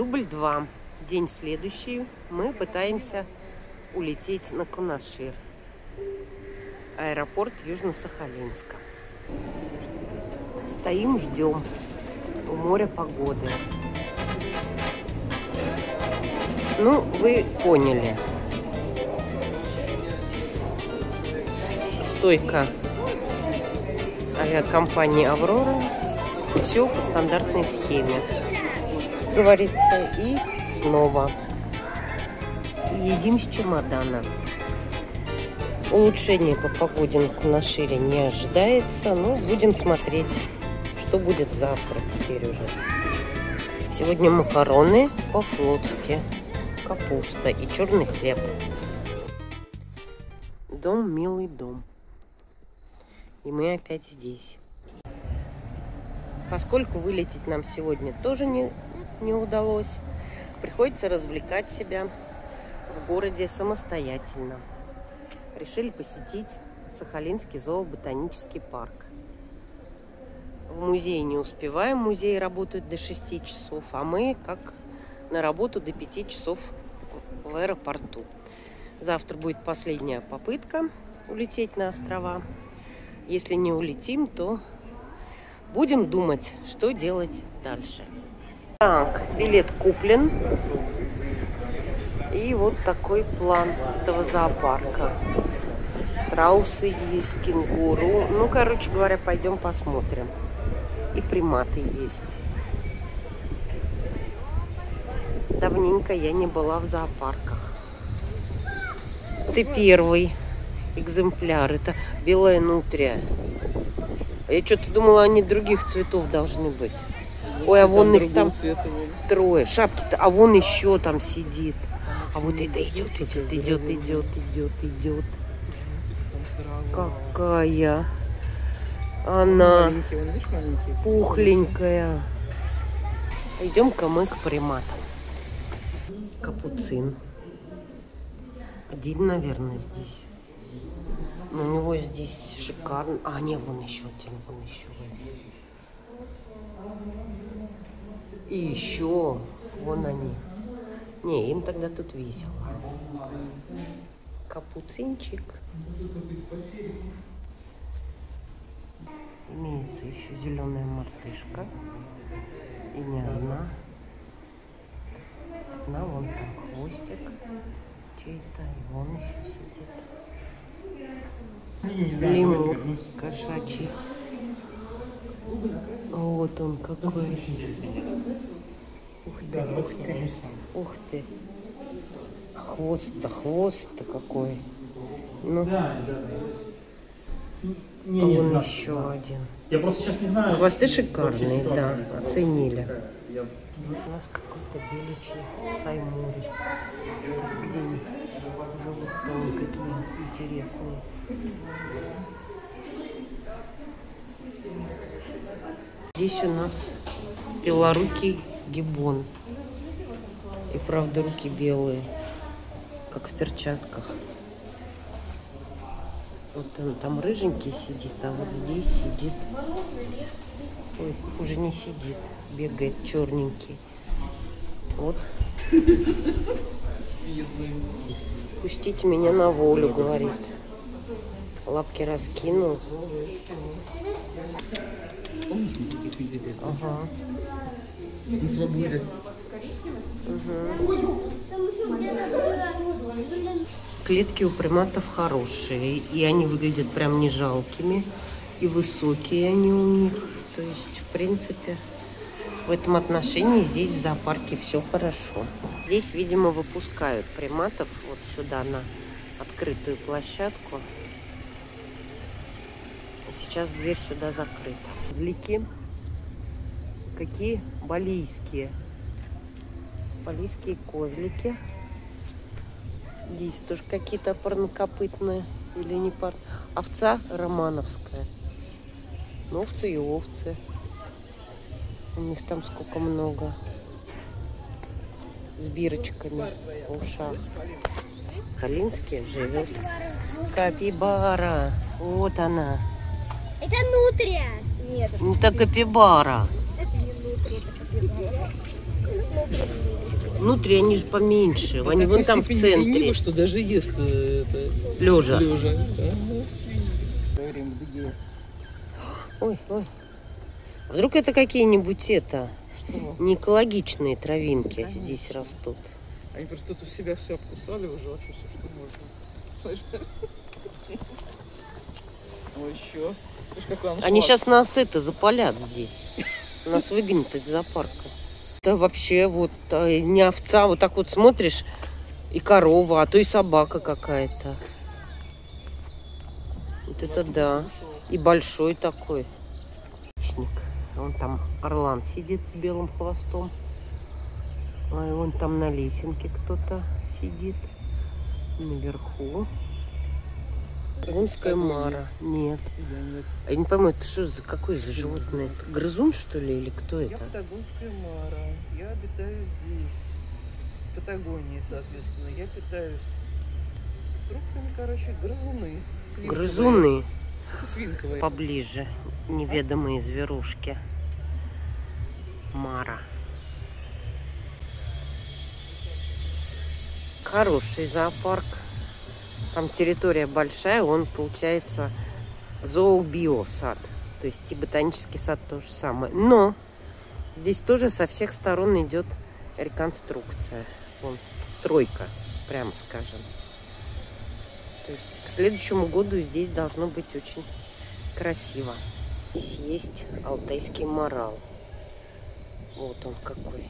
Дубль 2. День следующий. Мы пытаемся улететь на Кунашир. Аэропорт Южно-Сахалинска. Стоим, ждем. У моря погоды. Ну, вы поняли. Стойка авиакомпании «Аврора». Все по стандартной схеме. Говорится, и снова. Едим с чемодана. Улучшения по погоде на Кунашире не ожидается, но будем смотреть, что будет завтра теперь уже. Сегодня макароны по-флотски, капуста и черный хлеб. Дом, милый дом. И мы опять здесь. Поскольку вылететь нам сегодня тоже не удалось, приходится развлекать себя в городе самостоятельно. Решили посетить Сахалинский зооботанический парк. В музее не успеваем, музеи работают до 6 часов, а мы как на работу до 5 часов в аэропорту. Завтра будет последняя попытка улететь на острова. Если не улетим, то будем думать, что делать дальше. Так, билет куплен. И вот такой план этого зоопарка. Страусы есть, кенгуру. Ну, короче говоря, пойдем посмотрим. И приматы есть. Давненько я не была в зоопарках. Ты первый экземпляр. Это белая нутрия. Я что-то думала, они других цветов должны быть. Ой, а вон их там трое. Шапки-то, а вон еще там сидит. А вот это идет. Какая она пухленькая. Идем-ка мы к приматам. Капуцин. Один, наверное, здесь. Но у него здесь шикарно. А, нет, вон еще один, один. И еще вон они. Не, им тогда тут весело. Капуцинчик. Имеется еще зеленая мартышка. И не одна. Одна, вон там хвостик чей-то. И вон еще сидит. Лемур кошачий. Вот он какой. Ух ты. Хвост-то какой. Ну, вон еще один. Я просто сейчас не знаю. Хвосты шикарные, да, оценили. У нас какой-то беличий саймури. Где они живут-то, вон какие интересные. Здесь у нас белорукий гиббон. И правда руки белые, как в перчатках. Вот он там рыженький сидит, а вот здесь сидит. Ой, уже не сидит, бегает черненький. Вот. Пустите меня на волю, говорит. Лапки раскинул. Помнишь, мы таких видели? Ага. На свободе. Угу. Клетки у приматов хорошие, и они выглядят прям не жалкими, и высокие они у них. То есть, в принципе, в этом отношении здесь в зоопарке все хорошо. Здесь, видимо, выпускают приматов вот сюда на открытую площадку. Сейчас дверь сюда закрыта. Козлики. Какие балийские. Балийские козлики. Здесь тоже какие-то парнокопытные или не пар. Овца романовская. Ну, овцы и овцы. У них там сколько много. С бирочками в ушах. Сахалинске живет капибара. Вот она. Это нутрия. Нет, это капибара. это не нутрия, это капибара. Внутри они же поменьше. Они вон там в центре. Что даже ест это... Лежа. Время. Ой, ой. Вдруг это какие-нибудь Что? не экологичные травинки здесь растут. Они просто тут у себя все обкусали уже, вообще все, что можно. Слышишь? Ой, еще. Видишь, какой Они сейчас нас запалят здесь. Нас выгонят из зоопарка. Это вообще вот не овца. Вот так вот смотришь, и корова, а то и собака какая-то. Вот это да. И большой такой. Хищник. Вон там орлан сидит с белым хвостом. А и вон там на лесенке кто-то сидит. Наверху. Римская мара. Нет. Я не пойму, это что за какое за животное? Это грызун, что ли, или кто Я это? патагонская мара. Я обитаю здесь. В Патагонии, соответственно. Я питаюсь фруктами, короче, грызуны. Свинковые. Грызуны. Это свинковые. Поближе. Неведомые зверушки. Мара. Хороший зоопарк. Там территория большая, он получается зообиосад. То есть и ботанический сад то же самое. Но здесь тоже со всех сторон идет реконструкция. Вон, стройка, прямо скажем. То есть к следующему году здесь должно быть очень красиво. Здесь есть алтайский морал. Вот он какой.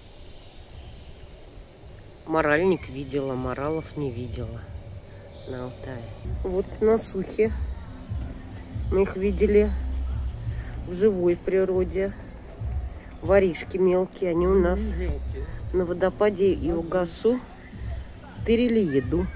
Моральник видела, моралов не видела на Алтае. Вот на Сухе мы их видели в живой природе. Воришки мелкие, они у нас на водопаде Иогасу тырили еду.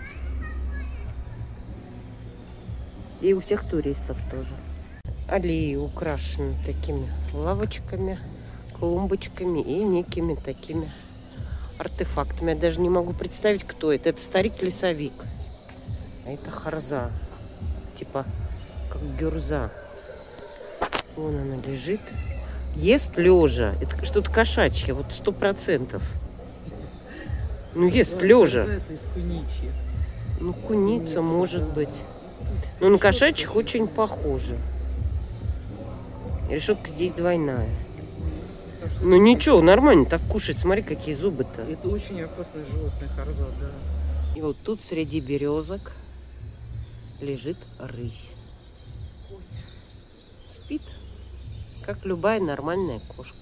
И у всех туристов тоже. Аллеи украшены такими лавочками, клумбочками и некими такими артефактами. Я даже не могу представить, кто это. Это старик-лесовик. А это харза. Типа, как гюрза. Вон она лежит. Ест лежа. Это что-то кошачье, вот 100%. Ну, ест лежа. Это из куничья. Ну, куница, может быть. Но на кошачьих очень похоже. Решетка здесь двойная. Ну ничего, нормально так кушать. Смотри, какие зубы-то. Это очень опасное животное, харза, да. И вот тут среди березок лежит рысь. Спит, как любая нормальная кошка.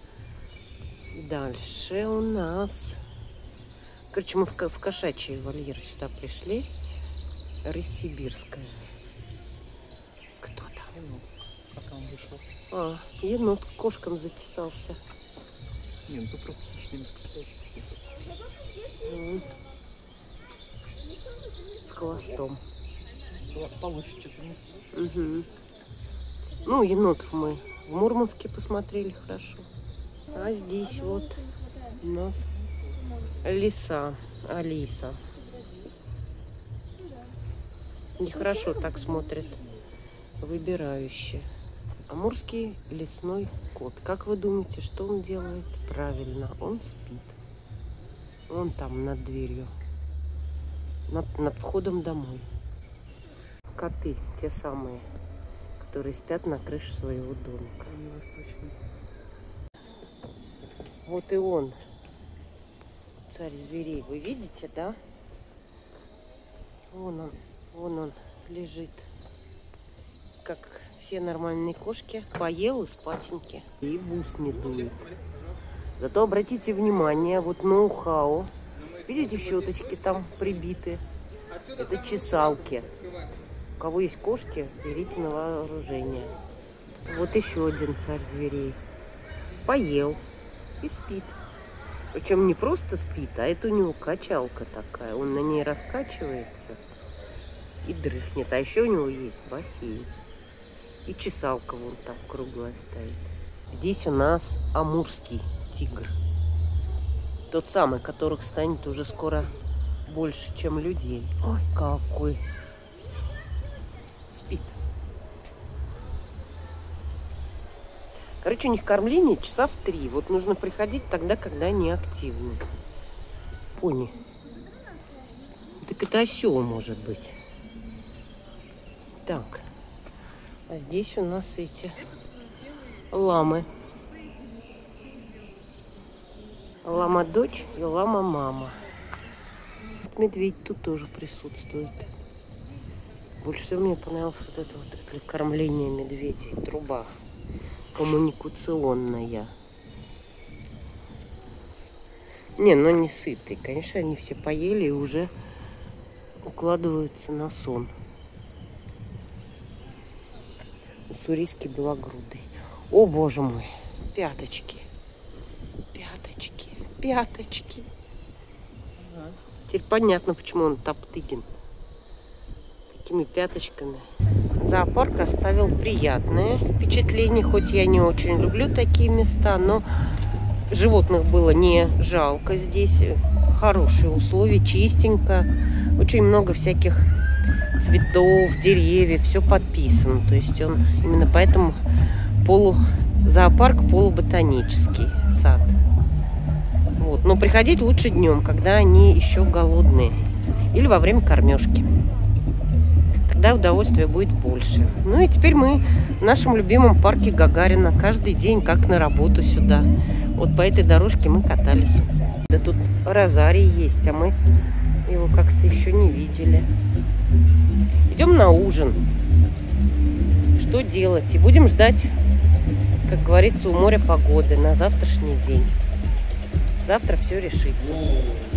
Дальше у нас... Короче, мы в кошачий вольер сюда пришли. Рысь сибирская. Кто там? Пока он вышел. А, енот к кошкам затесался. Не, ну тут просто хищный. Вот. С хвостом. Получше что-то. Угу. Ну, енотов мы в Мурманске посмотрели хорошо. А здесь вот у нас лиса, Алиса. Нехорошо так смотрит, выбирающе. Амурский лесной кот. Как вы думаете, что он делает? Правильно, он спит. Он там над дверью, над входом домой. Коты, те самые, которые спят на крыше своего домика. Вот и он, царь зверей. Вы видите, да? Вон он лежит. Как все нормальные кошки, поел и спатеньки. И в ус не дует. Зато обратите внимание, вот ноу-хау. Видите, щеточки там прибиты. Это чесалки. У кого есть кошки, берите на вооружение. Вот еще один царь зверей. Поел и спит. Причем не просто спит, а это у него качалка такая. Он на ней раскачивается и дрыхнет. А еще у него есть бассейн. И чесалка вон там круглая стоит. Здесь у нас амурский тигр. Тот самый, которых станет уже скоро больше, чем людей. Ой, какой. Спит. Короче, у них кормление часа в 3. Вот нужно приходить тогда, когда они активны. фоне? Так это осел, может быть. Так. А здесь у нас эти ламы. Лама-дочь и лама-мама. Медведь тут тоже присутствует. Больше всего мне понравилось вот это вот для кормления медведей. Труба коммуникационная. Не, ну не сытые. Конечно, они все поели и уже укладываются на сон. Уссурийский белогрудый. О, боже мой. Пяточки. Пяточки. Пяточки. Ага. Теперь понятно, почему он Топтыгин. Такими пяточками. Зоопарк оставил приятное впечатление. Хоть я не очень люблю такие места, но животных было не жалко здесь. Хорошие условия, чистенько. Очень много всяких цветов, деревьев, все подписано. То есть он именно поэтому зоопарк полуботанический сад. Вот. Но приходить лучше днем, когда они еще голодные. Или во время кормежки. Тогда удовольствия будет больше. Ну и теперь мы в нашем любимом парке Гагарина. Каждый день как на работу сюда. Вот по этой дорожке мы катались. Да тут розарий есть, а мы его как-то еще не видели. Идем на ужин. Что делать? И будем ждать, как говорится, у моря погоды на завтрашний день. Завтра все решится.